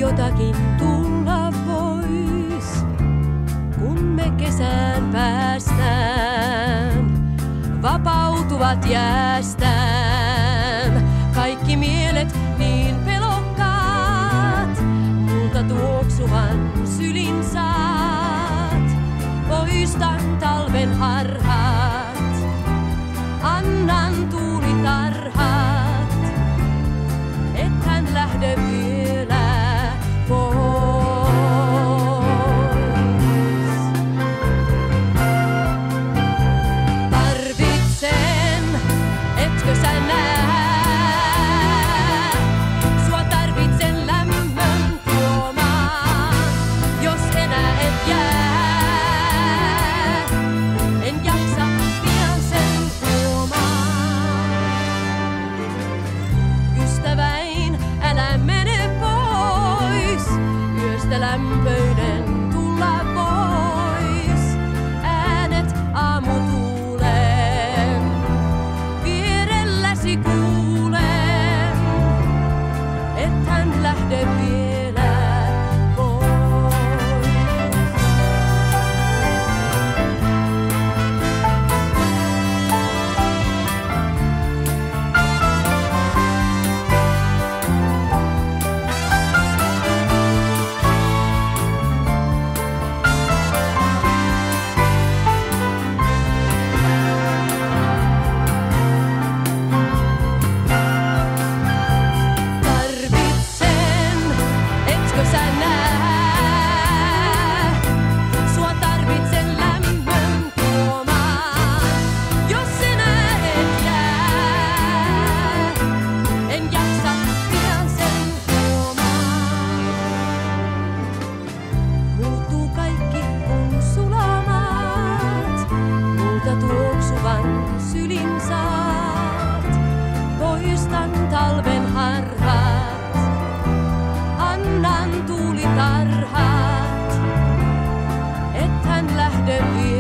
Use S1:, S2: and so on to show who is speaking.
S1: jotakin tulla vois, kun me kesään päästään, vapautuvat jäästään. Kaikki mielet niin pelokkaat, multa tuoksuvan sylin saat. Poistan talven harhat, annan tuulitarhat, et hän lähde vielä pois. Tarvitsen, etkö sä näe? Sua tarvitsen lämmön tuomaan, jos enää et jää. En jaksa pian sen tuomaan. Ystäväin, älä mene pois, yöstä lämpöinen tulla pois. Äänet aamutuulen, vierelläsi kuulen, et hän lähde vielä pois. Tarvitsen, etkö sä näe? Sua tarvitsen lämmön tuomaan, jos enää et jää. En jaksa pian sen tuomaan. Muuttuu kaikki kun sulamat, multa tuoksuvan sylin saat. Poistan talven harhat, annan tuulitarhat, et hän lähde vielä.